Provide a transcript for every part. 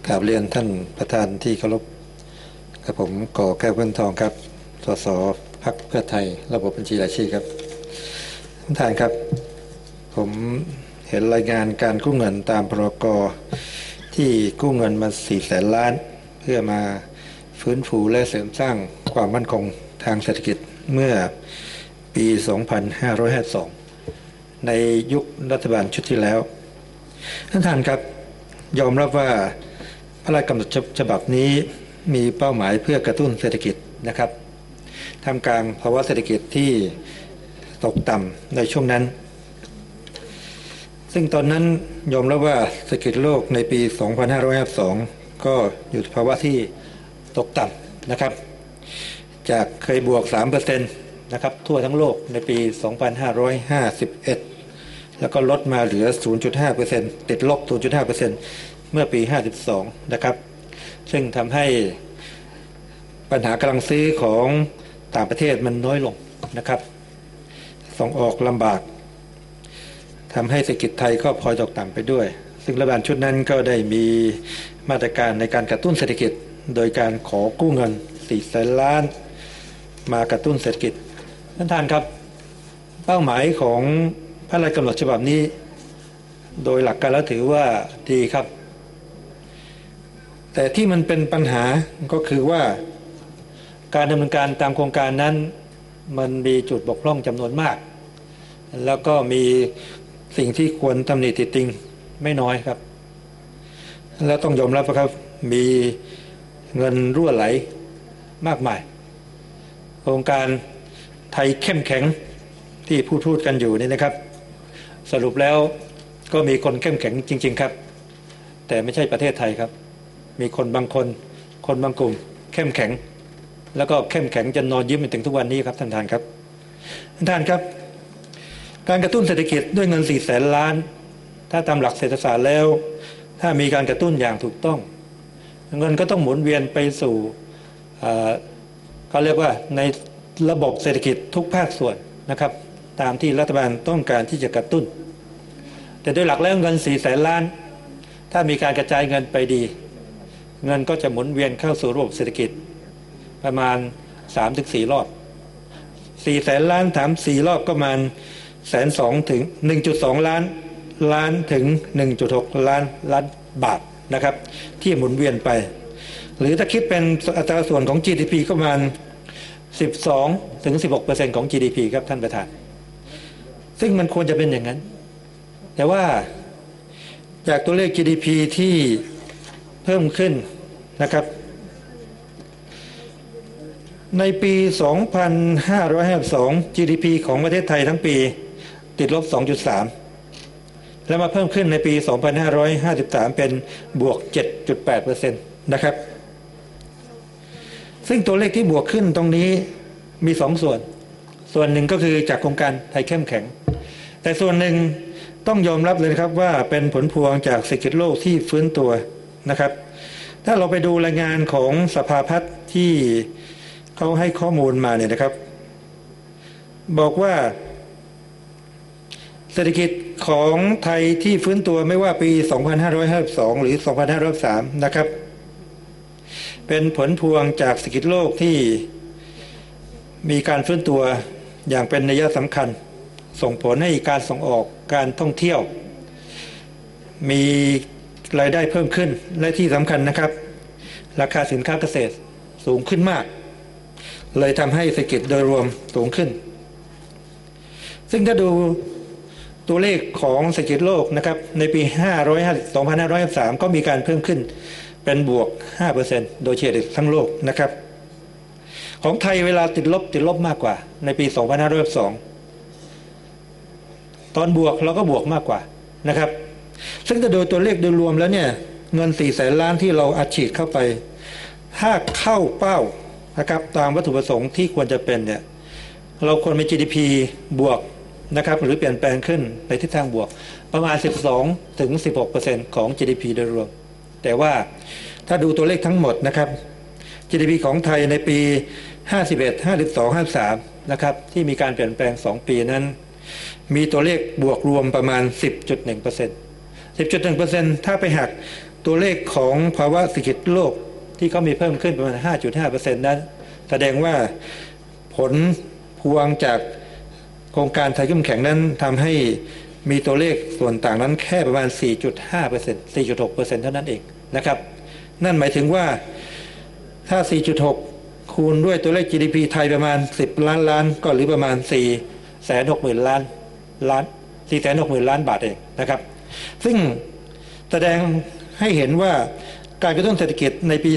กราบเรียนท่านประธานที่เคารพกับผมก่อแก้วเพิ่นทองครับสสพรรคเพื่อไทยระบบบัญชีรายชื่อครับท่านประธานครับผมเห็นรายงานการกู้เงินตามพรก.ที่กู้เงินมา400,000 ล้านเพื่อมาฟื้นฟูและเสริมสร้างความมั่นคงทางเศรษฐกิจเมื่อปี 2552 ในยุครัฐบาลชุดที่แล้วท่านประธานครับยอมรับว่าพระราชกำหนดฉบับนี้มีเป้าหมายเพื่อกระตุ้นเศรษฐกิจนะครับท่ามกลางภาวะเศรษฐกิจที่ตกต่ำในช่วงนั้นซึ่งตอนนั้นยอมรับว่าเศรษฐกิจโลกในปี 2552 ก็อยู่ภาวะที่ตกต่ำนะครับจากเคยบวก 3% นะครับทั่วทั้งโลกในปี 2551 แล้วก็ลดมาเหลือ 0.5% ติดลบ 0.5% เมื่อปี 52 นะครับซึ่งทำให้ปัญหากำลังซื้อของต่างประเทศมันน้อยลงนะครับส่งออกลำบากทำให้เศรษฐกิจไทยก็พลอยตกต่ำไปด้วยซึ่งรัฐบาลชุดนั้นก็ได้มีมาตรการในการกระตุ้นเศรษฐกิจโดยการขอกู้เงิน400,000 ล้านมากระตุ้นเศรษฐกิจท่านครับเป้าหมายของพระราชกำหนดฉบับนี้โดยหลักการแล้วถือว่าดีครับแต่ที่มันเป็นปัญหาก็คือว่าการดำเนินการตามโครงการนั้นมันมีจุดบกพร่องจำนวนมากแล้วก็มีสิ่งที่ควรตำหนิติติงไม่น้อยครับแล้วต้องยอมรับครับมีเงินรั่วไหลมากมายโครงการไทยเข้มแข็งที่พูดกันอยู่นี่นะครับสรุปแล้วก็มีคนเข้มแข็งจริงๆครับแต่ไม่ใช่ประเทศไทยครับมีคนบางคนบางกลุ่มเข้มแข็งแล้วก็เข้มแข็งจนนอนยิ้มถึงทุกวันนี้ครับท่านครับท่านครับการกระตุ้นเศรษฐกิจด้วยเงิน400,000 ล้านถ้าตามหลักเศรษฐศาสตร์แล้วถ้ามีการกระตุ้นอย่างถูกต้องเงินก็ต้องหมุนเวียนไปสู่เขาเรียกว่าในระบบเศรษฐกิจทุกภาคส่วนนะครับตามที่รัฐบาลต้องการที่จะกระตุ้นแต่โดยหลักแล้วเงิน400,000 ล้านถ้ามีการกระจายเงินไปดีเงินก็จะหมุนเวียนเข้าสู่ระบบเศรษฐกิจประมาณ 3-4 รอบ400,000 ล้านถาม4 รอบก็ประมาณ102,000 ถึง 1.2 ล้านถึง 1.6 ล้านบาทนะครับที่หมุนเวียนไปหรือถ้าคิดเป็นอัตราส่วนของ GDP ก็ประมาณ 12 ถึง 16% ของ GDP ครับท่านประธานซึ่งมันควรจะเป็นอย่างนั้นแต่ว่าจากตัวเลข GDP ที่เพิ่มขึ้นนะครับในปี 2552 GDP ของประเทศไทยทั้งปีติดลบ 2.3 แล้วมาเพิ่มขึ้นในปี 2553 เป็นบวก 7.8% นะครับซึ่งตัวเลขที่บวกขึ้นตรงนี้มี2 ส่วนหนึ่งก็คือจากโครงการไทยเข้มแข็งแต่ส่วนหนึ่งต้องยอมรับเลยครับว่าเป็นผลพวงจากเศรษฐกิจโลกที่ฟื้นตัวนะครับถ้าเราไปดูรายงานของสภาพัฒน์ที่เขาให้ข้อมูลมาเนี่ยนะครับบอกว่าเศรษฐกิจของไทยที่ฟื้นตัวไม่ว่าปี 2552 หรือ 2553 นะครับเป็นผลพวงจากเศรษฐกิจโลกที่มีการฟื้นตัวอย่างเป็นนัยสำคัญส่งผลให้การส่งออกการท่องเที่ยวมีรายได้เพิ่มขึ้นและที่สำคัญนะครับราคาสินค้าเกษตรสูงขึ้นมากเลยทำให้เศรษฐกิจโดยรวมสูงขึ้นซึ่งถ้าดูตัวเลขของเศรษฐกิจโลกนะครับในปี 2553 ก็มีการเพิ่มขึ้นเป็นบวก 5% โดยเฉลี่ยทั้งโลกนะครับของไทยเวลาติดลบมากกว่าในปี 2552 ตอนบวกเราก็บวกมากกว่านะครับซึ่งถ้าดูตัวเลขโดยรวมแล้วเนี่ยเงิน400,000 ล้านที่เราอัดฉีดเข้าไปถ้าเข้าเป้านะครับตามวัตถุประสงค์ที่ควรจะเป็นเนี่ยเราควรมี GDP บวกนะครับหรือเปลี่ยนแปลงขึ้นในทิศทางบวกประมาณ 12 ถึง 16% ของ GDP โดยรวมแต่ว่าถ้าดูตัวเลขทั้งหมดนะครับ GDP ของไทยในปี 51 52 53 นะครับที่มีการเปลี่ยนแปลง2 ปีนั้นมีตัวเลขบวกรวมประมาณ 10.1% 10.1% ถ้าไปหักตัวเลขของภาวะเศรษฐกิจโลกที่เขามีเพิ่มขึ้นประมาณ 5.5% นั้นแสดงว่าผลพวงจากโครงการไทยเข้มแข็งนั้นทำให้มีตัวเลขส่วนต่างนั้นแค่ประมาณ 4.5% 4.6% เท่านั้นเองนะครับนั่นหมายถึงว่าถ้า 4.6 คูณด้วยตัวเลข GDP ไทยประมาณ10 ล้านล้านก็หรือประมาณ 460,000 ล้านบาทเองนะครับซึ่งแสดงให้เห็นว่าการกระตุ้นเศรษฐกิจในปี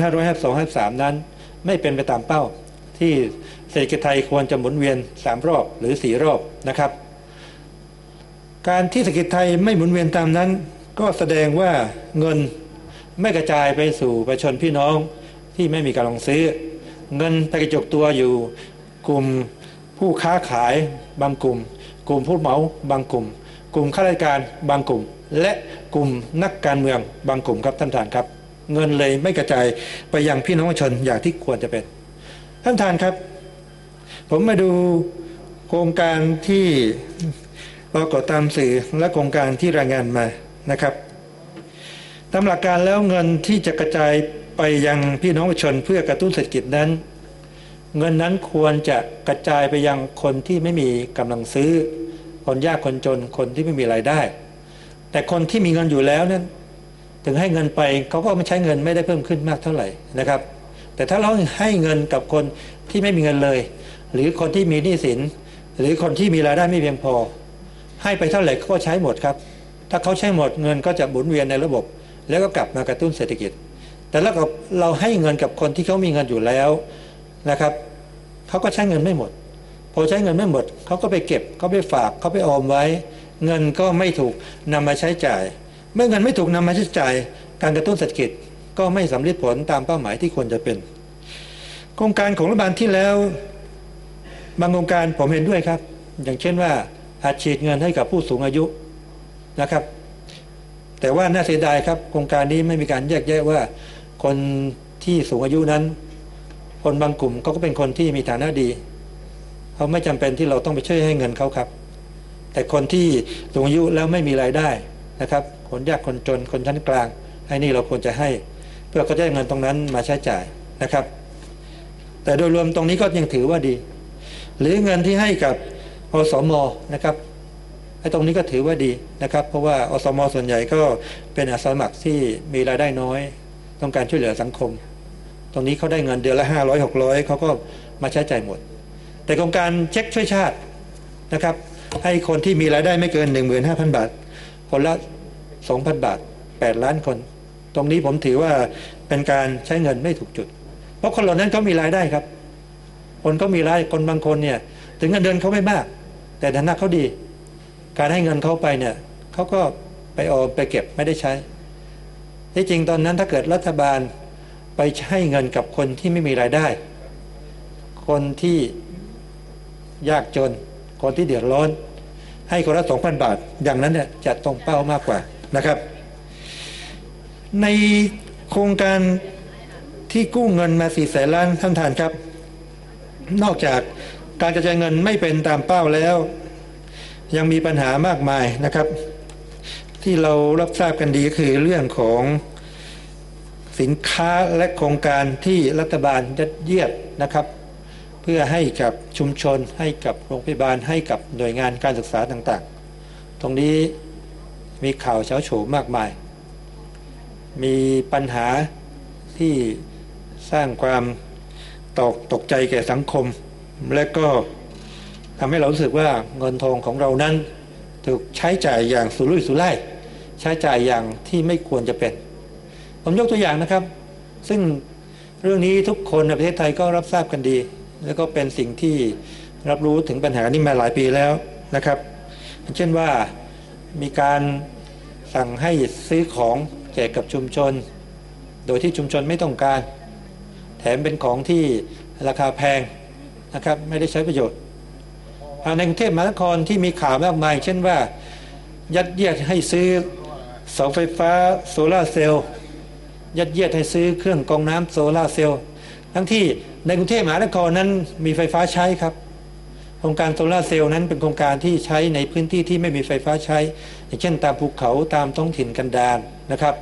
2552-53 นั้นไม่เป็นไปตามเป้าที่เศรษฐกิจไทยควรจะหมุนเวียน3 รอบหรือ4 รอบนะครับการที่เศรษฐกิจไทยไม่หมุนเวียนตามนั้นก็แสดงว่าเงินไม่กระจายไปสู่ประชาชนพี่น้องที่ไม่มีกำลังซื้อเงินไปกระจุกตัวอยู่กลุ่มผู้ค้าขายบางกลุ่มกลุ่มผู้เหมาบางกลุ่มกลุ่มข้าราชการบางกลุ่มและกลุ่มนักการเมืองบางกลุ่มครับท่านประธานครับเงินเลยไม่กระจายไปยังพี่น้องประชาชนอย่างที่ควรจะเป็นท่านประธานครับผมมาดูโครงการที่ปรากฏตามสื่อและโครงการที่รายงานมานะครับตามหลักการแล้วเงินที่จะกระจายไปยังพี่น้องประชาชนเพื่อกระตุ้นเศรษฐกิจนั้นเงินนั้นควรจะกระจายไปยังคนที่ไม่มีกำลังซื้อคนยากคนจนคนที่ไม่มีรายได้แต่คนที่มีเงินอยู่แล้วนั้นถึงให้เงินไปเขาก็ไม่ใช้เงินไม่ได้เพิ่มขึ้นมากเท่าไหร่นะครับแต่ถ้าเราให้เงินกับคนที่ไม่มีเงินเลยหรือคนที่มีหนี้สินหรือคนที่มีรายได้ไม่เพียงพอให้ไปเท่าไหร่เขาก็ใช้หมดครับถ้าเขาใช้หมดเงินก็จะหมุนเวียนในระบบแล้วก็กลับมากระตุ้นเศรษฐกิจแต่แล้วเราให้เงินกับคนที่เขามีเงินอยู่แล้วนะครับเขาก็ใช้เงินไม่หมดพอใช้เงินไม่หมดเขาก็ไปเก็บเขาไปฝากเขาไปออมไว้เงินก็ไม่ถูกนำมาใช้จ่ายเมื่อเงินไม่ถูกนำมาใช้จ่ายการกระตุ้นเศรษฐกิจก็ไม่สำเร็จผลตามเป้าหมายที่ควรจะเป็นโครงการของรัฐบาลที่แล้วบางโครงการผมเห็นด้วยครับอย่างเช่นว่าอัดฉีดเงินให้กับผู้สูงอายุนะครับแต่ว่าน่าเสียดายครับโครงการนี้ไม่มีการแยกแยะว่าคนที่สูงอายุนั้นคนบางกลุ่มเขาก็เป็นคนที่มีฐานะดีเขาไม่จำเป็นที่เราต้องไปช่วยให้เงินเขาครับแต่คนที่สูงอายุแล้วไม่มีรายได้นะครับคนยากคนจนคนชั้นกลางให้นี่เราควรจะให้เพื่อเขาจะได้เงินตรงนั้นมาใช้จ่ายนะครับแต่โดยรวมตรงนี้ก็ยังถือว่าดีหรือเงินที่ให้กับอสม.นะครับไอ้ตรงนี้ก็ถือว่าดีนะครับเพราะว่าอสม.ส่วนใหญ่ก็เป็นอาสาสมัครที่มีรายได้น้อยต้องการช่วยเหลือสังคมตรงนี้เขาได้เงินเดือนละ500-600เขาก็มาใช้จ่ายหมดแต่โครงการเช็คช่วยชาตินะครับให้คนที่มีรายได้ไม่เกิน 15,000 บาทคนละ 2,000 บาท8 ล้านคนตรงนี้ผมถือว่าเป็นการใช้เงินไม่ถูกจุดเพราะคนเหล่านั้นเขามีรายได้ครับคนก็มีรายคนบางคนเนี่ยถึงเงินเดือนเขาไม่มากแต่ฐานะเขาดีการให้เงินเขาไปเนี่ยเขาก็ไปออมไปเก็บไม่ได้ใช้ที่จริงตอนนั้นถ้าเกิดรัฐบาลไปให้เงินกับคนที่ไม่มีรายได้คนที่ยากจนคนที่เดือดร้อนให้คนละ 2,000 บาทอย่างนั้นเนี่ยจะตรงเป้ามากกว่านะครับในโครงการที่กู้เงินมา400,000 ล้านท่านประธานครับนอกจากการกระจายเงินไม่เป็นตามเป้าแล้วยังมีปัญหามากมายนะครับที่เรารับทราบกันดีก็คือเรื่องของสินค้าและโครงการที่รัฐบาลยัดเยียดนะครับเพื่อให้กับชุมชนให้กับโรงพยาบาลให้กับหน่วยงานการศึกษาต่างๆตรงนี้มีข่าวเฉาโฉมมากมายมีปัญหาที่สร้างความตกใจแก่สังคมและก็ทำให้เรารู้สึกว่าเงินทองของเรานั้นถูกใช้จ่ายอย่างสุรุ่ยสุร่ายใช้จ่ายอย่างที่ไม่ควรจะเป็นผมยกตัวอย่างนะครับซึ่งเรื่องนี้ทุกคนในประเทศไทยก็รับทราบกันดีแล้วก็เป็นสิ่งที่รับรู้ถึงปัญหานี้มาหลายปีแล้วนะครับเช่นว่ามีการสั่งให้ซื้อของแจกกับชุมชนโดยที่ชุมชนไม่ต้องการแถมเป็นของที่ราคาแพงนะครับไม่ได้ใช้ประโยชน์ในกรุงเทพมหานครที่มีข่าวมากมายเช่นว่ายัดเยียดให้ซื้อเสาไฟฟ้าโซลาร์เซลล์ยัดเยียดให้ซื้อเครื่องกรองน้ำโซลาร์เซลล์ทั้งที่ในกรุงเทพมหานครนั้นมีไฟฟ้าใช้ครับโครงการโซลาร์เซลล์นั้นเป็นโครงการที่ใช้ในพื้นที่ที่ไม่มีไฟฟ้าใช้อย่างเช่นตามภูเขาตามท้องถิ่นกันดารนะครับ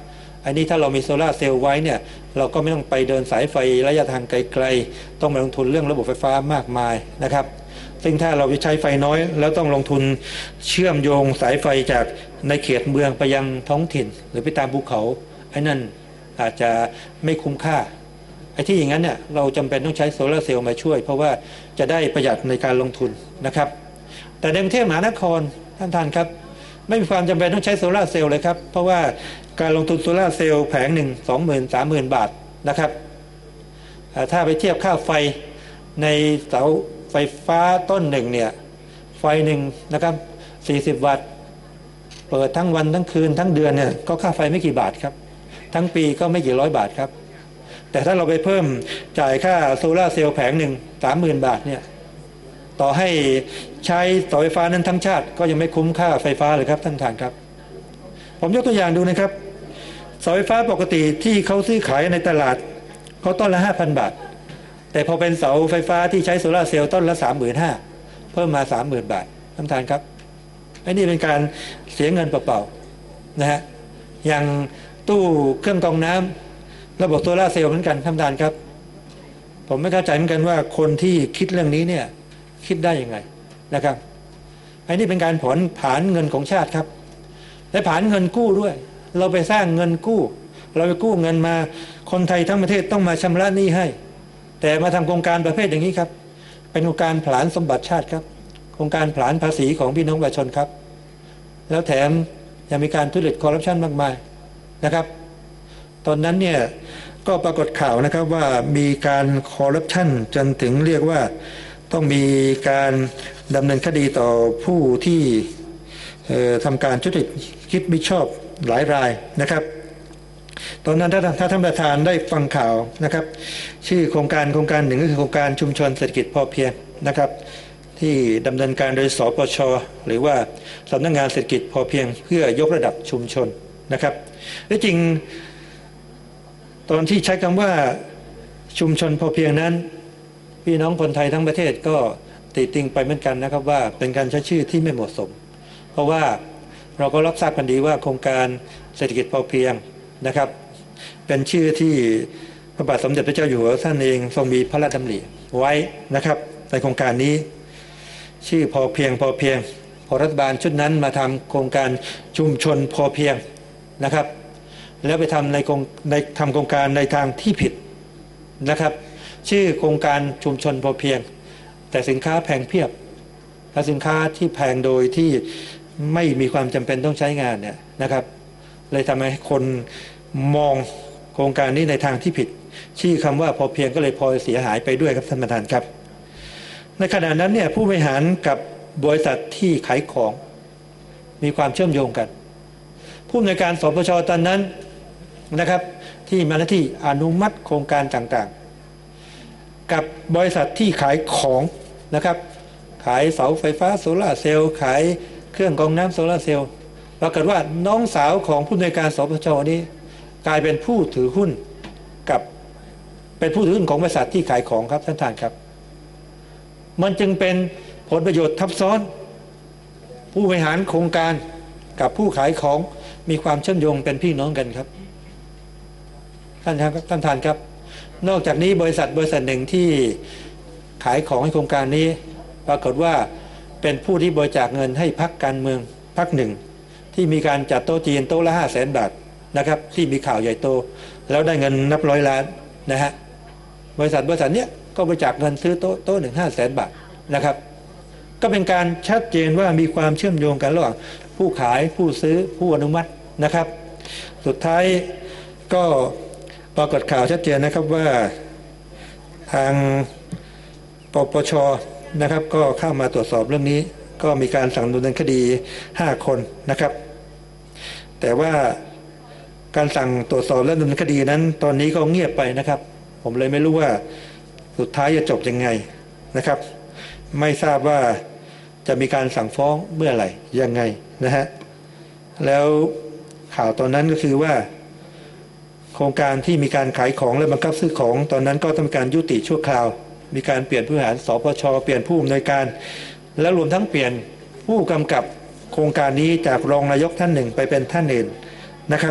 อันนี้ถ้าเรามีโซลาร์เซลล์ไว้เนี่ยเราก็ไม่ต้องไปเดินสายไฟระยะทางไกลๆต้องมาลงทุนเรื่องระบบไฟฟ้ามากมายนะครับซึ่งถ้าเราใช้ไฟน้อยแล้วต้องลงทุนเชื่อมโยงสายไฟจากในเขตเมืองไปยังท้องถิ่นหรือไปตามภูเขาไอ้นั่นอาจจะไม่คุ้มค่าไอ้ที่อย่างนั้นเนี่ยเราจำเป็นต้องใช้โซลาร์เซลล์มาช่วยเพราะว่าจะได้ประหยัดในการลงทุนนะครับแต่ในกรุงเทพมหานครท่านครับไม่มีความจำเป็นต้องใช้โซลาร์เซลล์เลยครับเพราะว่าการลงทุนโซลาร์เซลล์แผงหนึ่ง 20,000 30,000 บาทนะครับถ้าไปเทียบค่าไฟในเสาไฟฟ้าต้นหนึ่งเนี่ยไฟหนึ่งนะครับ40 วัตต์เปิดทั้งวันทั้งคืนทั้งเดือนเนี่ยก็ค่าไฟไม่กี่บาทครับทั้งปีก็ไม่กี่ร้อยบาทครับแต่ถ้าเราไปเพิ่มจ่ายค่าโซลาร์เซลล์แผงหนึ่ง 30,000 บาทเนี่ยต่อให้ใช้เสาไฟฟ้านั้นทั้งชาติก็ยังไม่คุ้มค่าไฟฟ้าเลยครับท่านประธานครับผมยกตัวอย่างดูนะครับเสาไฟฟ้าปกติที่เขาซื้อขายในตลาดเขาต้นละ 5,000 บาทแต่พอเป็นเสาไฟฟ้าที่ใช้โซลาร์เซลล์ต้นละ 35,000 เพิ่มมา 30,000 บาทท่านประธานครับไอ้นี่เป็นการเสียเงินเปล่าๆนะฮะอย่างตู้เครื่องกรองน้ำระบบโซลาร์เซลล์เหมือนกันท่านประธานครับผมไม่เข้าใจเหมือนกันว่าคนที่คิดเรื่องนี้เนี่ยคิดได้ยังไงนะครับไอ้นี่เป็นการผลาญเงินของชาติครับและผลาญเงินกู้ด้วยเราไปสร้างเงินกู้เราไปกู้เงินมาคนไทยทั้งประเทศต้องมาชำระหนี้ให้แต่มาทำโครงการประเภทอย่างนี้ครับเป็นโครงการผลาญสมบัติชาติครับโครงการผลาญภาษีของพี่น้องประชาชนครับแล้วแถมยังมีการทุจริตคอร์รัปชันมากมายนะครับตอนนั้นเนี่ยก็ปรากฏข่าวนะครับว่ามีการคอร์รัปชันจนถึงเรียกว่าต้องมีการดำเนินคดีต่อผู้ที่ทำการทุจริตคิดมิชอบหลายรายนะครับตอนนั้นถ้าท่านประธานได้ฟังข่าวนะครับชื่อโครงการหนึ่งก็คือโครงการชุมชนเศรษฐกิจพอเพียงนะครับที่ดำเนินการโดยสปช.หรือว่าสำนักงานเศรษฐกิจพอเพียงเพื่อยกระดับชุมชนนะครับและจริงตอนที่ใช้คำว่าชุมชนพอเพียงนั้นพี่น้องคนไทยทั้งประเทศก็ติติงไปเหมือนกันนะครับว่าเป็นการใช้ชื่อที่ไม่เหมาะสมเพราะว่าเราก็รับทราบกันดีว่าโครงการเศรษฐกิจพอเพียงนะครับเป็นชื่อที่พระบาทสมเด็จพระเจ้าอยู่หัวท่านเองทรงมีพระราชดำริไว้นะครับในโครงการนี้ชื่อพอเพียงพอรัฐบาลชุดนั้นมาทำโครงการชุมชนพอเพียงนะครับแล้วไปทำในโครงการในทางที่ผิดนะครับชื่อโครงการชุมชนพอเพียงแต่สินค้าแพงเพียบและสินค้าที่แพงโดยที่ไม่มีความจำเป็นต้องใช้งานเนี่ยนะครับเลยทำให้คนมองโครงการนี้ในทางที่ผิดชื่อคำว่าพอเพียงก็เลยพลอยเสียหายไปด้วยครับท่านประธานครับในขณะนั้นเนี่ยผู้บริหารกับบริษัทที่ขายของมีความเชื่อมโยงกันผู้อำนวยการสปช.ตอนนั้นนะครับที่มาหน้าที่อนุมัติโครงการต่างๆกับบริษัทที่ขายของนะครับขายเสาไฟฟ้าโซลาร์เซลล์ขายเครื่องกรองน้ำโซลาร์เซลล์ปรากฏว่าน้องสาวของผู้อำนวยการสปช.นี้กลายเป็นผู้ถือหุ้นเป็นผู้ถือหุ้นของบริษัทที่ขายของครับท่านประธานครับมันจึงเป็นผลประโยชน์ทับซ้อนผู้บริหารโครงการกับผู้ขายของมีความเชื่อมโยงเป็นพี่น้องกันครับท่านประธานครับนอกจากนี้บริษัทหนึ่งที่ขายของให้โครงการนี้ปรากฏว่าเป็นผู้ที่บริจาคเงินให้พรรคการเมืองพรรคหนึ่งที่มีการจัดโต๊ะจีนโต๊ะละ 500,000 บาทนะครับที่มีข่าวใหญ่โตแล้วได้เงินนับร้อยล้านนะฮะบริษัทนี้ก็บริจาคเงินซื้อโต๊ะหนึ่ง 500,000 บาทนะครับก็เป็นการชัดเจนว่ามีความเชื่อมโยงกันระหว่างผู้ขายผู้ซื้อผู้อนุมัตินะครับสุดท้ายก็ปรากฏข่าวชัดเจนนะครับว่าทางปปช.นะครับก็เข้ามาตรวจสอบเรื่องนี้ก็มีการสั่งดำเนินคดี5 คนนะครับแต่ว่าการสั่งตรวจสอบและดำเนินคดีนั้นตอนนี้ก็เงียบไปนะครับผมเลยไม่รู้ว่าสุดท้ายจะจบยังไงนะครับไม่ทราบว่าจะมีการสั่งฟ้องเมื่อไหร่ยังไงนะฮะแล้วข่าวตอนนั้นก็คือว่าโครงการที่มีการขายของและบังคับซื้อของตอนนั้นก็ต้องการยุติชั่วคราวมีการเปลี่ยนผู้บริหารสปช.เปลี่ยนผู้อำนวยการและรวมทั้งเปลี่ยนผู้กำกับโครงการนี้จากรองนายกท่านหนึ่งไปเป็นท่านอื่นนะครับ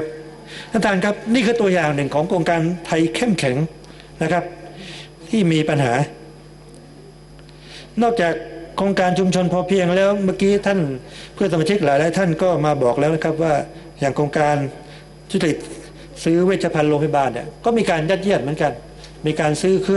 ท่านประธานครับนี่คือตัวอย่างหนึ่งของโครงการไทยเข้มแข็งนะครับที่มีปัญหานอกจากโครงการชุมชนพอเพียงแล้วเมื่อกี้ท่านเพื่อนสมาชิกหลายท่านก็มาบอกแล้วนะครับว่าอย่างโครงการทุจริตซื้อเวชภัณฑ์โรงพยาบาลเนี่ยก็มีการยัดเยียดเหมือนกันมีการซื้อเค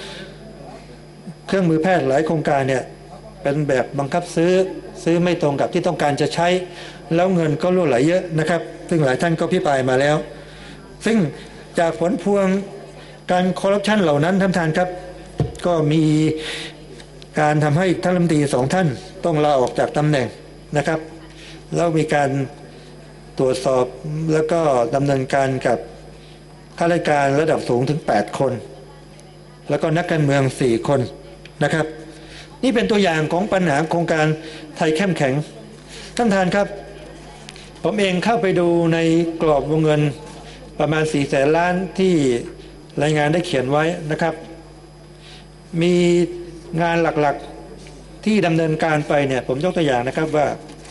รื่องมือแพทย์หลายโครงการเนี่ยเป็นแบบบังคับซื้อไม่ตรงกับที่ต้องการจะใช้แล้วเงินก็รั่วไหลเยอะนะครับซึ่งหลายท่านก็พิปรายมาแล้วซึ่งจากผลพวงการคอร์รัปชันเหล่านั้นท่านประธานครับก็มีการทำให้ท่านรัฐมนตรี2 ท่านต้องลาออกจากตำแหน่งนะครับแล้วมีการตรวจสอบแล้วก็ดำเนินการกับข้าราชการระดับสูงถึง8 คนแล้วก็นักการเมือง4 คนนะครับนี่เป็นตัวอย่างของปัญหาโครงการไทยเข้มแข็งท่านประธานครับผมเองเข้าไปดูในกรอบวงเงินประมาณ400,000 ล้านที่รายงานได้เขียนไว้นะครับมีงานหลักๆที่ดำเนินการไปเนี่ยผมยกตัวอย่างนะครับว่า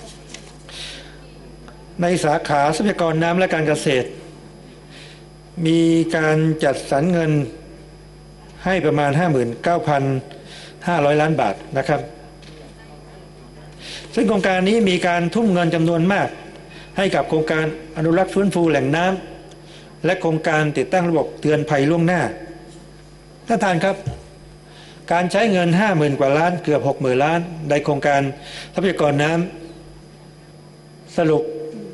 ในสาขาทรัพยากรน้ำและการเกษตรมีการจัดสรรเงินให้ประมาณ 59,500 ล้านบาทนะครับซึ่งโครงการนี้มีการทุ่มเงินจำนวนมากให้กับโครงการอนุรักษ์ฟื้นฟูแหล่งน้ำและโครงการติดตั้งระบบเตือนภัยล่วงหน้าท่านประธานครับการใช้เงิน 50,000 กว่าล้านเกือบ 60,000 ล้านในโครงการทรัพยากรน้ำสรุป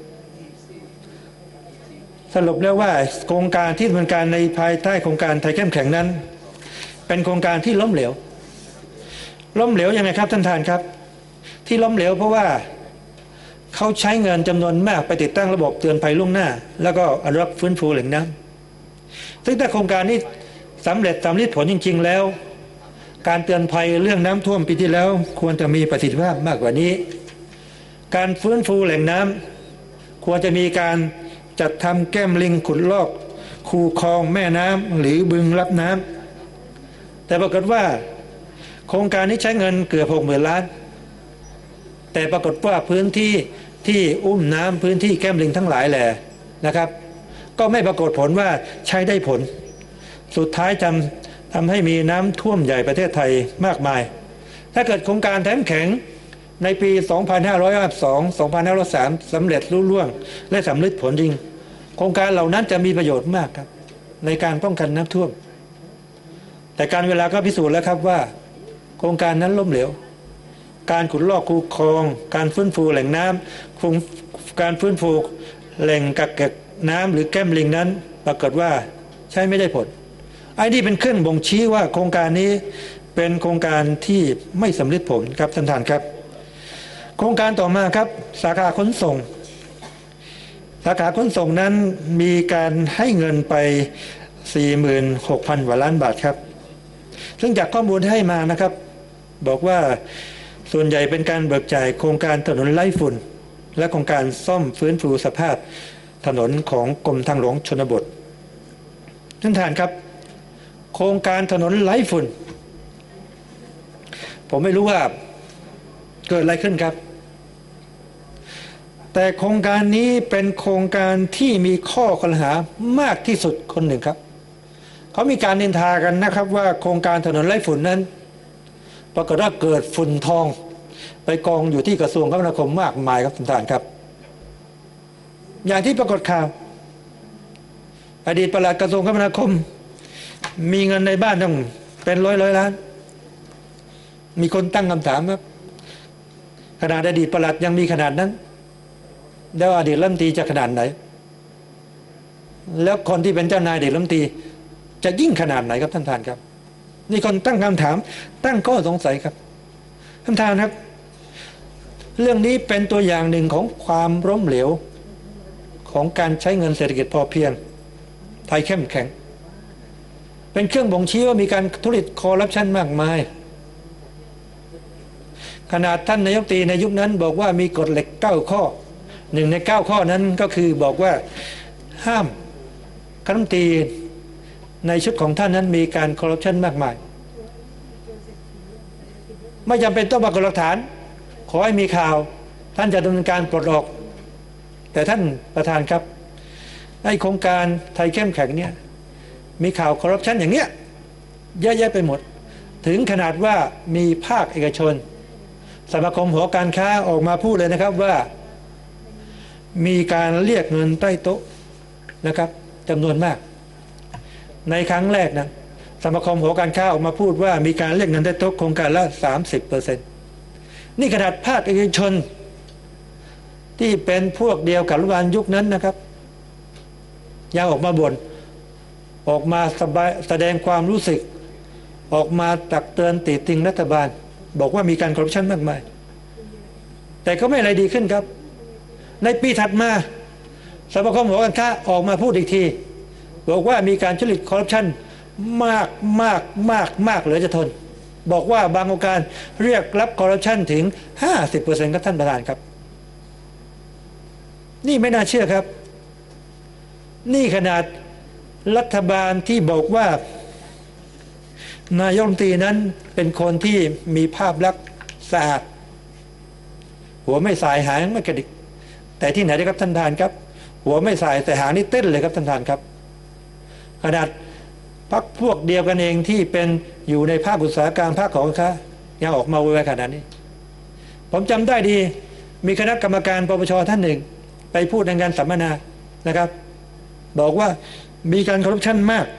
แล้วว่าโครงการที่ดำเนินการในภายใต้โครงการไทยเข้มแข็งนั้นเป็นโครงการที่ล้มเหลวยังไงครับท่านประธานครับที่ล้มเหลวเพราะว่าเขาใช้เงินจำนวนมากไปติดตั้งระบบเตือนภัยล่วงหน้าแล้วก็อนุรักษ์ฟื้นฟูแหล่งน้ำซึ่งถ้าโครงการนี้สำเร็จตามผลจริงๆแล้วการเตือนภัยเรื่องน้ำท่วมปีที่แล้วควรจะมีประสิทธิภาพมากกว่านี้การฟื้นฟูแหล่งน้ำควรจะมีการจัดทำแก้มลิงขุดลอกคูคลองแม่น้ำหรือบึงรับน้ำแต่ปรากฏว่าโครงการนี้ใช้เงินเกือบ 60,000 ล้านแต่ปรากฏว่าพื้นที่ที่อุ้มน้ำพื้นที่แก้มลิงทั้งหลายแหละนะครับก็ไม่ปรากฏผลว่าใช้ได้ผลสุดท้ายทำให้มีน้ำท่วมใหญ่ประเทศไทยมากมายถ้าเกิดโครงการแถมแข็งในปี 2552 2503 สำเร็จรุ่ร่วงและสำเร็จผลจริงโครงการเหล่านั้นจะมีประโยชน์มากครับในการป้องกันน้ำท่วมแต่การเวลาก็พิสูจน์แล้วครับว่าโครงการนั้นล้มเหลวการขุดลอกคูคลองการฟื้นฟูแหล่งน้ำการฟื้นฟูแหล่งกักเก็บน้ำหรือแก้มลิงนั้นปรากฏว่าใช้ไม่ได้ผลไอ้นี่เป็นเครื่องบ่งชี้ว่าโครงการนี้เป็นโครงการที่ไม่สำเร็จผลครับท่านประธานครับโครงการต่อมาครับสาขาขนส่งนั้นมีการให้เงินไป 46,000 กว่าล้านบาทครับซึ่งจากข้อมูลที่ให้มานะครับบอกว่าส่วนใหญ่เป็นการเบิกจ่ายโครงการถนนไร้ฝุ่นและโครงการซ่อมฟื้นฟูสภาพถนนของกรมทางหลวงชนบทท่านประธานครับโครงการถนนไร้ฝุ่นผมไม่รู้ว่าเกิดอะไรขึ้นครับแต่โครงการนี้เป็นโครงการที่มีข้อคอรหามากที่สุดคนหนึ่งครับเขามีการนินทากันนะครับว่าโครงการถนนไร้ฝุ่นนั้นปรากฏว่าเกิดฝุ่นทองไปกองอยู่ที่กระทรวงคมนาคมมากมายครับท่านประธานครับอย่างที่ปรากฏข่าวอดีตปลัดกระทรวงคมนาคมมีเงินในบ้านต้องเป็นร้อยล้านมีคนตั้งคำถามครับขนาดอดีตปลัดยังมีขนาดนั้นแล้วอดีตรัฐมนตรีจะขนาดไหนแล้วคนที่เป็นเจ้านายอดีตรัฐมนตรีจะยิ่งขนาดไหนครับท่านประธานครับนี่คนตั้งคำถามตั้งข้อสงสัยครับท่านประธานครับเรื่องนี้เป็นตัวอย่างหนึ่งของความล้มเหลวของการใช้เงินเศรษฐกิจพอเพียงไทยเข้มแข็งเป็นเครื่องบ่งชี้ว่ามีการทุจริตคอร์รัปชันมากมายขนาดท่านนายกรัฐมนตรีในยุคนั้นบอกว่ามีกฎเหล็ก9 ข้อหนึ่งใน9 ข้อนั้นก็คือบอกว่าห้ามคณะรัฐมนตรีในชุดของท่านนั้นมีการคอร์รัปชันมากมายไม่จำเป็นต้องปรากฏหลักฐานขอให้มีข่าวท่านจะดำเนินการปลดออกแต่ท่านประธานครับไอ้โครงการไทยเข้มแข็งเนี่ยมีข่าวคอร์รัปชันอย่างเนี้ยเยอะแยะไปหมดถึงขนาดว่ามีภาคเอกชนสมาคมหอการค้าออกมาพูดเลยนะครับว่ามีการเรียกเงินใต้โต๊ะนะครับจำนวนมากในครั้งแรกนะสมาคมหอการค้าออกมาพูดว่ามีการเรียกเงินใต้โต๊ะโครงการละ 30%นี่ขนาดภาคเอกชนที่เป็นพวกเดียวกับรัฐบาลยุคนั้นนะครับยังออกมาบ่นออกมาแสดงความรู้สึกออกมาตักเตือนติติงรัฐบาลบอกว่ามีการคอร์รัปชันมากมายแต่ก็ไม่อะไรดีขึ้นครับในปีถัดมาสมาคมหอการค้าออกมาพูดอีกทีบอกว่ามีการทุจริตคอร์รัปชันมากเหลือจะทนบอกว่าบางองค์การเรียกรับคอร์รัปชันถึง 50% ครับท่านประธานครับนี่ไม่น่าเชื่อครับนี่ขนาดรัฐบาลที่บอกว่านายกรัฐมนตรีนั้นเป็นคนที่มีภาพลักษณ์สะอาดหัวไม่สายหางไม่กระดิกแต่ที่ไหนได้ครับท่านประธานครับหัวไม่สายแต่หางนี่เต้นเลยครับท่านประธานครับขนาดพรรคพวกเดียวกันเองที่เป็นอยู่ในภาคอุตสาหกรรมภาคของค้ายังออกมาโวยวายขนาดนี้ผมจำได้ดีมีคณะกรรมการปปชท่านหนึ่งไปพูดในงานสัมมนานะครับบอกว่ามีการคอร์รัปชันมาก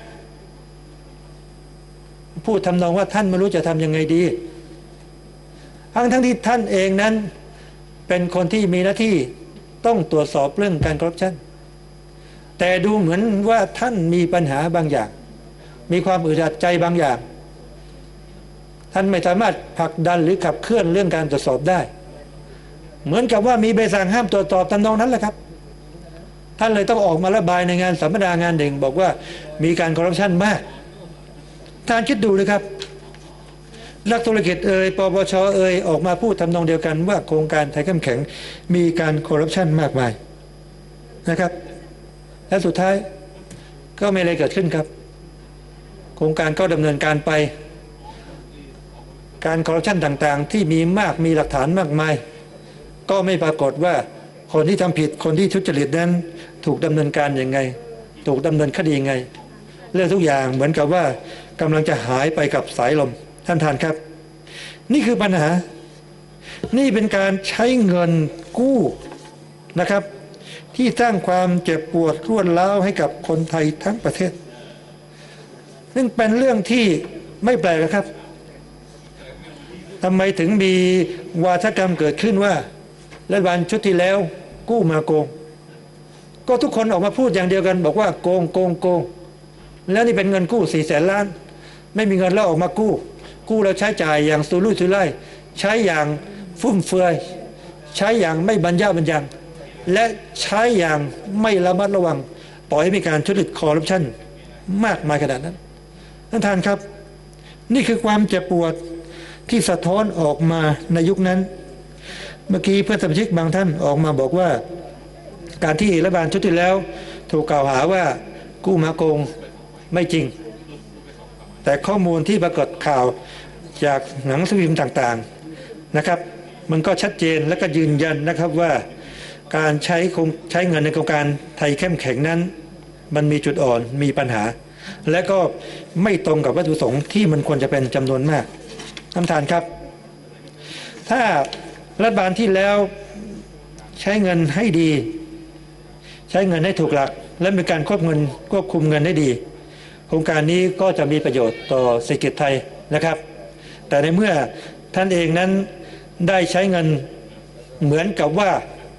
พูดทำนองว่าท่านไม่รู้จะทำยังไงดีทั้งที่ท่านเองนั้นเป็นคนที่มีหน้าที่ต้องตรวจสอบเรื่องการคอร์รัปชันแต่ดูเหมือนว่าท่านมีปัญหาบางอย่างมีความอึดอัดใจบางอย่างท่านไม่สามารถผลักดันหรือขับเคลื่อนเรื่องการตรวจสอบได้เหมือนกับว่ามีใบสั่งห้ามตรวจสอบทำนองนั้นแหละครับท่านเลยต้องออกมาระบายในงานสัมมนางานหนึ่งบอกว่ามีการคอร์รัปชันมากท่านคิดดูเลยครับนักธุรกิจปปชออกมาพูดทำนองเดียวกันว่าโครงการไทยเข้มแข็งมีการคอร์รัปชันมากมายนะครับและสุดท้ายก็ไม่อะไรเกิดขึ้นครับโครงการก็ดำเนินการไปการคอร์รัปชันต่างๆที่มีมากมีหลักฐานมากมายก็ไม่ปรากฏว่าคนที่ทำผิดคนที่ทุจริตนั้นถูกดำเนินการยังไงถูกดำเนินคดียังไงเรื่องทุกอย่างเหมือนกับว่ากำลังจะหายไปกับสายลมท่านครับนี่คือปัญหานี่เป็นการใช้เงินกู้นะครับที่สร้างความเจ็บปวดรวดร้าวให้กับคนไทยทั้งประเทศซึ่งเป็นเรื่องที่ไม่แปลกครับทำไมถึงมีวาทกรรมเกิดขึ้นว่ารัฐบาลชุดที่แล้วกู้มาโกงก็ทุกคนออกมาพูดอย่างเดียวกันบอกว่าโกงแล้วนี่เป็นเงินกู้400,000 ล้านไม่มีเงินแล้วออกมากู้แล้วใช้จ่ายอย่างสุรุ่ยสุร่ายใช้อย่างฟุ่มเฟือยใช้อย่างไม่บรรยะบรรยังและใช้อย่างไม่ระมัดระวังปล่อยให้มีการทุจริตคอร์รัปชันมากมายขนาดนั้นท่านครับนี่คือความเจ็บปวดที่สะท้อนออกมาในยุคนั้นเมื่อกี้เพื่อนสมาชิกบางท่านออกมาบอกว่าการที่รัฐบาลชุดที่แล้วถูกกล่าวหาว่ากู้มาโกงไม่จริงแต่ข้อมูลที่ปรากฏข่าวจากหนังสือพิมพ์ต่างๆนะครับมันก็ชัดเจนและก็ยืนยันนะครับว่าการใช้เงินในโครงการไทยเข้มแข็งนั้นมันมีจุดอ่อนมีปัญหาและก็ไม่ตรงกับวัตถุประสงค์ที่มันควรจะเป็นจำนวนมากท่านประธานครับถ้ารัฐบาลที่แล้วใช้เงินให้ดีใช้เงินให้ถูกหลักและมีการควบคุมเงินได้ดีโครงการนี้ก็จะมีประโยชน์ต่อเศรษฐกิจไทยนะครับแต่ในเมื่อท่านเองนั้นได้ใช้เงินเหมือนกับว่า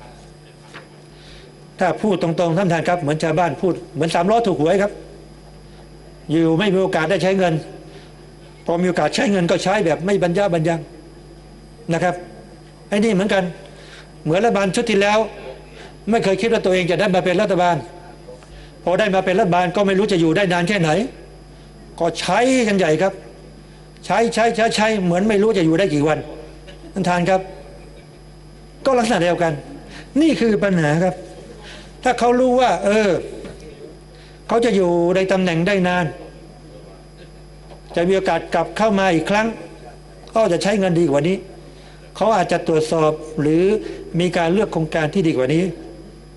ถ้าพูดตรงๆท่านประธานครับเหมือนชาวบ้านพูดเหมือน3 ล้อถูกหวยครับอยู่ไม่มีโอกาสได้ใช้เงินพอมีโอกาสใช้เงินก็ใช้แบบไม่บรรยะบรรยังนะครับไอ้นี่เหมือนกันเหมือนรัฐบาลชุดที่แล้วไม่เคยคิดว่าตัวเองจะได้มาเป็นรัฐบาลพอได้มาเป็นรัฐบาลก็ไม่รู้จะอยู่ได้นานแค่ไหนก็ใช้กันใหญ่ครับใช้เหมือนไม่รู้จะอยู่ได้กี่วันท่านประธานครับก็ลักษณะเดียวกันนี่คือปัญหาครับถ้าเขารู้ว่าเขาจะอยู่ในตำแหน่งได้นานจะมีโอกาสกลับเข้ามาอีกครั้งก็จะใช้เงินดีกว่านี้เขาอาจจะตรวจสอบหรือมีการเลือกโครงการที่ดีกว่านี้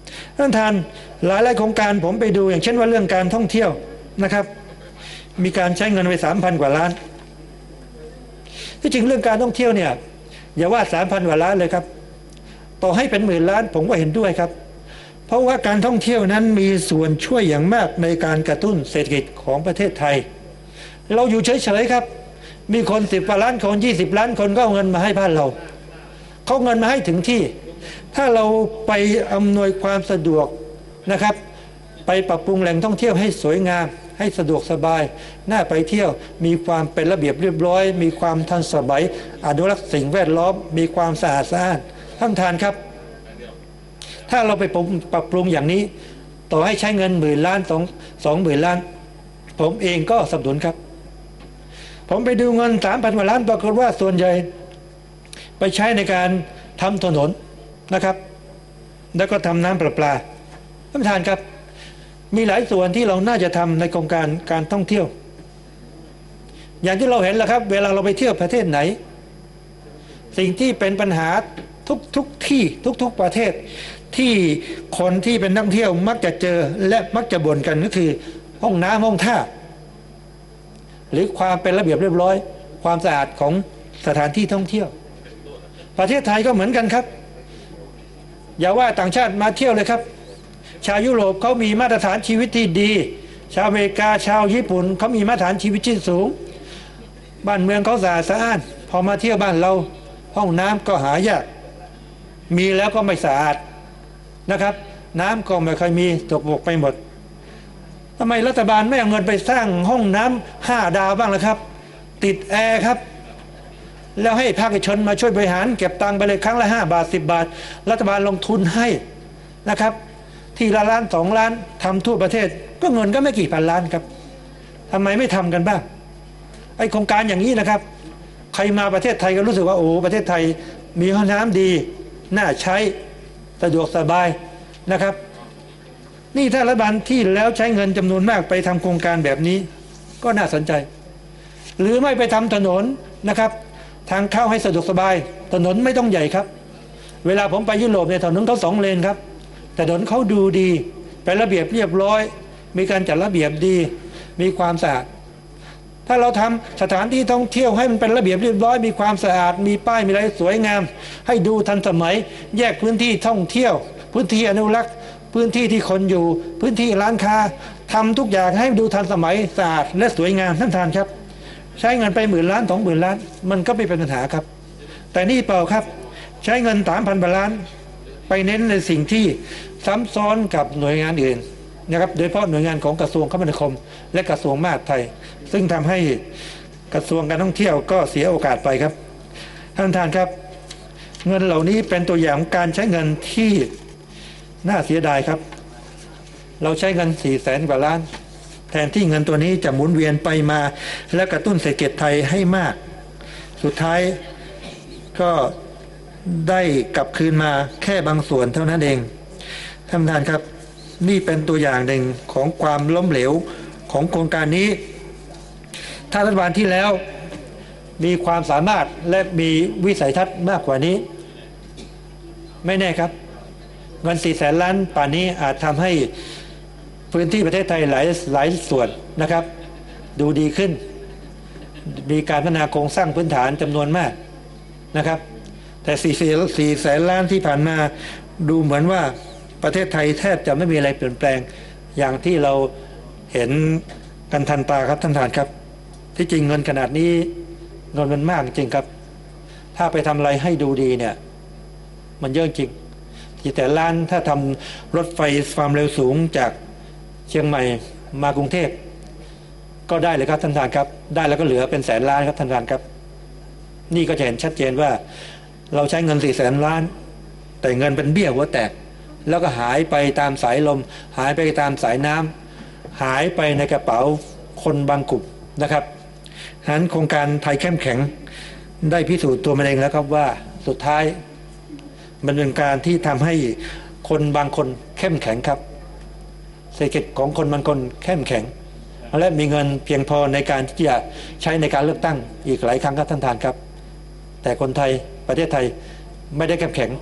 ท่านทานหลายโครงการผมไปดูอย่างเช่นว่าเรื่องการท่องเที่ยวนะครับมีการใช้เงินไป 3,000 กว่าล้านที่จริงเรื่องการท่องเที่ยวเนี่ยอย่าว่า 3,000 กว่าล้านเลยครับต่อให้เป็นหมื่นล้านผมก็เห็นด้วยครับเพราะว่าการท่องเที่ยวนั้นมีส่วนช่วยอย่างมากในการกระตุ้นเศรษฐกิจของประเทศไทยเราอยู่เฉยๆครับมีคน10 กว่าล้านคน20 ล้านคนก็เอาเงินมาให้บ้านเราเขาเงินมาให้ถึงที่ถ้าเราไปอำนวยความสะดวกนะครับไปปรับปรุงแหล่งท่องเที่ยวให้สวยงามให้สะดวกสบายน่าไปเที่ยวมีความเป็นระเบียบเรียบร้อยมีความทันสมัยอนุรักษ์สิ่งแวดล้อมมีความสะอาดสะอ้านท่านทานครับถ้าเราไปปรับปรุงอย่างนี้ต่อให้ใช้เงินหมื่นล้าน20,000 ล้านผมเองก็สนับสนุนครับผมไปดูเงิน 3,000 กว่าล้านปรากฏว่าส่วนใหญ่ไปใช้ในการทำถนนนะครับแล้วก็ทำน้ำประปาท่านประธานครับมีหลายส่วนที่เราน่าจะทำในโครงการการท่องเที่ยวอย่างที่เราเห็นแหละครับเวลาเราไปเที่ยวประเทศไหนสิ่งที่เป็นปัญหาทุกที่ทุกประเทศที่คนที่เป็นนักท่องเที่ยวมักจะเจอและมักจะบ่นกันก็คือห้องน้ำห้องท่าหรือความเป็นระเบียบเรียบร้อยความสะอาดของสถานที่ท่องเที่ยวประเทศไทยก็เหมือนกันครับอย่าว่าต่างชาติมาเที่ยวเลยครับชาวยุโรปเขามีมาตรฐานชีวิตที่ดีชาวอเมริกาชาวญี่ปุ่นเขามีมาตรฐานชีวิตที่สูงบ้านเมืองเขาสะอาดสะอ้านพอมาเที่ยวบ้านเราห้องน้ำก็หายากมีแล้วก็ไม่สะอาดนะครับน้ำก็ไม่ค่อยมีตกบกไปหมดทำไมรัฐบาลไม่เอาเงินไปสร้างห้องน้ำ5 ดาวบ้างล่ะครับติดแอร์ครับแล้วให้ภาคเอกชนมาช่วยบริหารเก็บตังค์ไปเลยครั้งละ5 บาท10 บาทรัฐบาลลงทุนให้นะครับทีละล้าน2 ล้านทำทั่วประเทศก็เงินก็ไม่กี่พันล้านครับทำไมไม่ทำกันบ้างไอโครงการอย่างนี้นะครับใครมาประเทศไทยก็รู้สึกว่าโอ้ประเทศไทยมีห้องน้ำดีน่าใช้สะดวกสบายนะครับนี่ถ้ารัฐบาลที่แล้วใช้เงินจำนวนมากไปทำโครงการแบบนี้ก็น่าสนใจหรือไม่ไปทำถนนนะครับทางเข้าให้สะดวกสบายถนนไม่ต้องใหญ่ครับเวลาผมไปยุโรปเนี่ยถนนเขา2 เลนครับถนนเขาดูดีเป็นระเบียบเรียบร้อยมีการจัดระเบียบดีมีความสะอาดถ้าเราทำสถานที่ท่องเที่ยวให้มันเป็นระเบียบเรียบร้อยมีความสะอาดมีป้ายมีอะไรสวยงามให้ดูทันสมัยแยกพื้นที่ท่องเที่ยวพื้นที่อนุรักษ์พื้นที่ที่คนอยู่พื้นที่ร้านค้าทำทุกอย่างให้ดูทันสมัยสะอาดและสวยงามท่านท่านครับใช้เงินไป10,000 ล้าน20,000 ล้านมันก็ไม่เป็นปัญหาครับแต่นี่เปล่าครับใช้เงิน 3,000 กว่าล้านไปเน้นในสิ่งที่ซ้ำซ้อนกับหน่วยงานอื่นนะครับโดยเฉพาะหน่วยงานของกระทรวงคมนาคมและกระทรวงมหาดไทยซึ่งทำให้กระทรวงการท่องเที่ยวก็เสียโอกาสไปครับท่านครับเงินเหล่านี้เป็นตัวอย่างของการใช้เงินที่น่าเสียดายครับเราใช้เงิน400,000 กว่าล้านแทนที่เงินตัวนี้จะหมุนเวียนไปมาและกระตุ้นเศรษฐกิจไทยให้มากสุดท้ายก็ได้กลับคืนมาแค่บางส่วนเท่านั้นเองท่านประธานครับนี่เป็นตัวอย่างหนึ่งของความล้มเหลวของโครงการนี้ถ้ารัฐบาลที่แล้วมีความสามารถและมีวิสัยทัศน์มากกว่านี้ไม่แน่ครับเงิน400,000 ล้านป่านนี้อาจทำให้พื้นที่ประเทศไทยหลายส่วนนะครับดูดีขึ้นมีการพัฒนาโครงสร้างพื้นฐานจำนวนมากนะครับแต่400,000 ล้านที่ผ่านมาดูเหมือนว่าประเทศไทยแทบจะไม่มีอะไรเปลี่ยนแปลงอย่างที่เราเห็นกันทันตาครับท่านประธานครับที่จริงเงินขนาดนี้เงินมันมากจริงครับถ้าไปทำอะไรให้ดูดีเนี่ยมันเยอะจริงแต่ล้านถ้าทำรถไฟความเร็วสูงจากเชียงใหม่มากรุงเทพก็ได้เลยครับท่านประธานครับได้แล้วก็เหลือเป็น100,000 ล้านครับท่านประธานครับนี่ก็จะเห็นชัดเจนว่าเราใช้เงิน400,000 ล้านแต่เงินเป็นเบี้ยหัวแตกแล้วก็หายไปตามสายลมหายไปตามสายน้ำหายไปในกระเป๋าคนบางกลุ่มนะครับฉะนั้นโครงการไทยเข้มแข็งได้พิสูจน์ตัวมันเองแล้วครับว่าสุดท้ายมันเป็นการที่ทำให้คนบางคนเข้มแข็งครับเศรษฐกิจของคนบางคนเข้มแข็งและมีเงินเพียงพอในการที่จะใช้ในการเลือกตั้งอีกหลายครั้งครับท่านประธานครับแต่คนไทยประเทศไทยไม่ได้เข้มแข็ง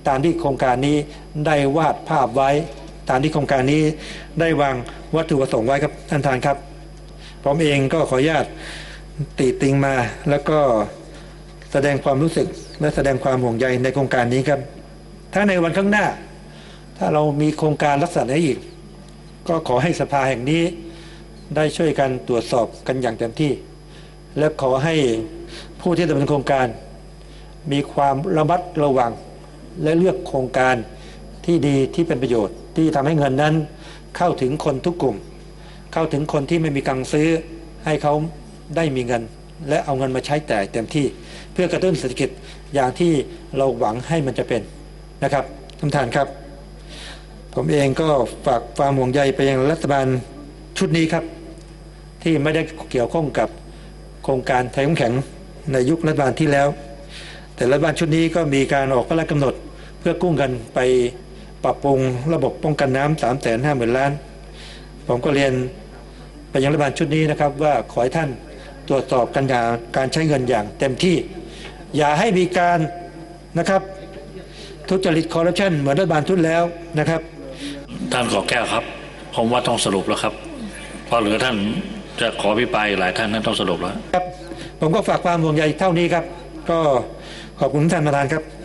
ตามที่โครงการนี้ได้วาดภาพไว้ ตามที่โครงการนี้ได้วางวัตถุประสงค์ไว้ครับท่านประธานครับผมเองก็ขออนุญาตติติงมาแล้วก็แสดงความรู้สึกและแสดงความห่วงใยในโครงการนี้ครับถ้าในวันข้างหน้าถ้าเรามีโครงการลักษณะนี้อีกก็ขอให้สภาแห่งนี้ได้ช่วยกันตรวจสอบกันอย่างเต็มที่และขอให้ผู้ที่ดำเนินโครงการมีความระมัดระวังและเลือกโครงการที่ดีที่เป็นประโยชน์ที่ทำให้เงินนั้นเข้าถึงคนทุกกลุ่มเข้าถึงคนที่ไม่มีกำลังซื้อให้เขาได้มีเงินและเอาเงินมาใช้แต่เต็มที่เพื่อกระตุ้นเศรษฐกิจอย่างที่เราหวังให้มันจะเป็นนะครับท่านประธานครับผมเองก็ฝากความห่วงใยไปยังรัฐบาลชุดนี้ครับที่ไม่ได้เกี่ยวข้องกับโครงการไทยเข้มแข็งในยุครัฐบาลที่แล้วแต่รัฐบาลชุดนี้ก็มีการออกพระราชกำหนดเพื่อกู้เงินไปปรับปรุงระบบป้องกันน้ำ350,000 ล้านผมก็เรียนไปยังรัฐบาลชุดนี้นะครับว่าขอให้ท่านตรวจสอบกันอย่างการใช้เงินอย่างเต็มที่อย่าให้มีการนะครับทุจริตคอร์รัปชันเหมือนรัฐบาลชุดแล้วนะครับท่านขอแก้วครับผมว่าต้องสรุปแล้วครับเพราะเหลือท่านจะขอพิปรายหลายท่านนั้นต้องสรุปแล้วครับผมก็ฝากความห่วงใยเท่านี้ครับก็ขอบคุณท่านประธานครับ